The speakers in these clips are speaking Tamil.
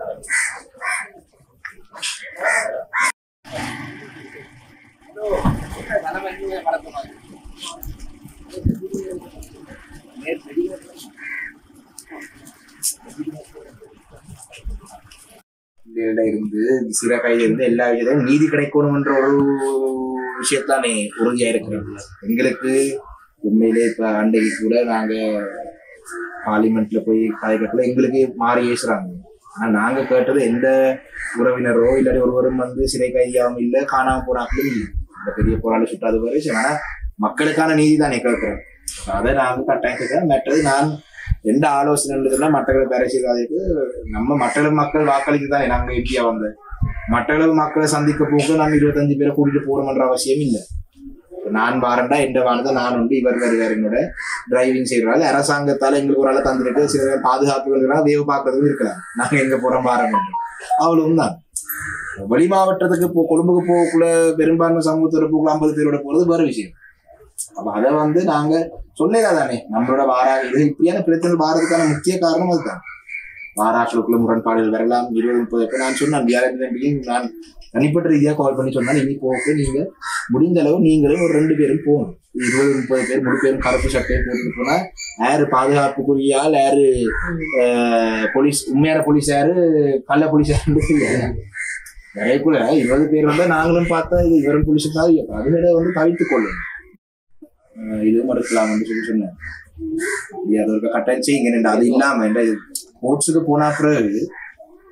இருந்து சில கையில இருந்து எல்லா விஷயத்தையும் நீதி கிடைக்கணும்ன்ற ஒரு விஷயத்தானே உறுதியா இருக்கிறோம். எங்களுக்கு உண்மையிலே இப்ப அன்றைக்கு கூட நாங்க பார்லிமெண்ட்ல போய் கலைக்கத்துல எங்களுக்கு மாறி ஏசுறாங்க. ஆனா நாங்க கேட்டது எந்த உறவினரோ இல்லாட்டி ஒருவரும் சிறை கைதியாகவும் இல்லை, காணாம போனாக்களும் இல்லை. இந்த பெரிய போராளி சுட்டாது வரை. ஆனா மக்களுக்கான நீதி தானே கேட்கிறோம். அதை நாங்க கட்டாயம் கேட்கிறோம். மற்றது நான் எந்த ஆலோசனை மட்டக்களப்பு அரசியல்வாதிக்கு நம்ம மட்டக்களப்பு மக்கள் வாக்களித்து தானே நாங்க எம்பியா வந்த மட்டக்களப்பு மக்களை சந்திக்க போக்கு நம்ம 25 பேரை கூட்டிட்டு போகணும்ன்ற அவசியம் இல்லை. நான் வாரண்டா எந்த வாரதான் நான் உண்டு, இவர் வருவார் என்னோட டிரைவிங் செய்யறாரு. அரசாங்கத்தால எங்களுக்கு ஒரு ஆளை தந்துருக்கு, சில பாதுகாப்புகள் வேவு பார்க்கறதுக்கும் இருக்கலாம். நாங்க எங்க போறோம் வாரம் அவ்வளவும் தான். வெளி மாவட்டத்துக்கு கொழும்புக்கு போகக்குள்ள பெரும்பான்மை சமூகத்தோட போக்குள்ள 50 பேரோட போறது வேற விஷயம். அப்ப அதை நாங்க சொல்லலாதானே நம்மளோட இது இப்படியான பிரச்சனை வாரதுக்கான முக்கிய காரணம் அதுதான். வாராக்களுக்குள்ள முரண்பாடுகள் வரலாம். 20-30 பேர் நான் சொன்னேன். நான் தனிப்பட்ட ரீதியா கால் பண்ணி சொன்னா இனி போக்கு நீங்க முடிந்த அளவு நீங்களும் ஒரு 2 பேரும் போகணும். 20-30 பேர் 3 பேரும் கருப்பு சட்டையை போட்டு போனா யாரு பாதுகாப்புக்குரியால், யாரு போலீஸ் உண்மையான போலீஸ், யாரு கள்ள போலீஸ் நிறைய கூட 20 பேர் வந்தா நாங்களும் பார்த்தா இது இவரும் போலீஸுக்காக அதுல தவிர்த்து கொள்ளணும். இதுவும் மறுக்கலாம் சொன்னேன். அது ஒரு கட்டாயம் செய்யுங்க. அது இல்லாம கோர்ட்ஸுக்கு போனா பிறகு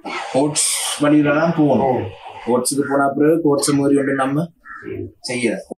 கோர்ட்ஸ் வழியில தான் போகணும். கோர்ட்ஸுக்கு போனா பிறகு கோர்ட்ஸ் மாதிரி ஒன்று நம்ம செய்யல.